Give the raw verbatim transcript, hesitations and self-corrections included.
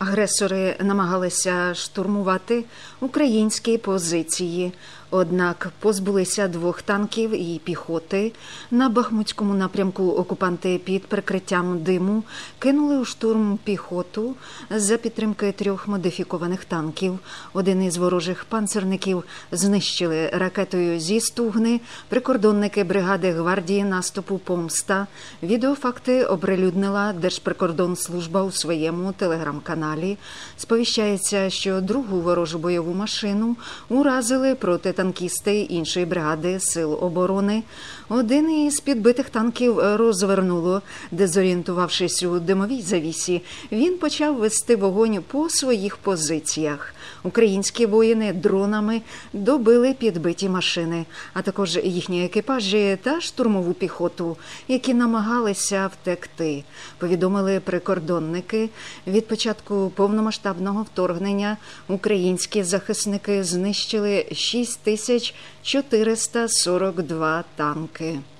Агресори намагалися штурмувати українські позиції, однак позбулися двох танків і піхоти. На Бахмутському напрямку окупанти під прикриттям диму кинули у штурм піхоту за підтримки трьох модифікованих танків. Один із ворожих панцерників знищили ракетою зі Стугни. Прикордонники бригади гвардії наступу «Помста» відеофакти оприлюднила Держприкордонслужба у своєму телеграм-каналі. Сповіщається, що другу ворожу бойову машину уразили протитанкісти іншої бригади Сил оборони. Один із підбитих танків розвернуло. Дезорієнтувавшись у димовій завісі, він почав вести вогонь по своїх позиціях. Українські воїни дронами добили підбиті машини, а також їхні екіпажі та штурмову піхоту, які намагалися втекти, повідомили прикордонники. Від початку повномасштабного вторгнення українські захисники знищили шість тисяч чотириста сорок два танки.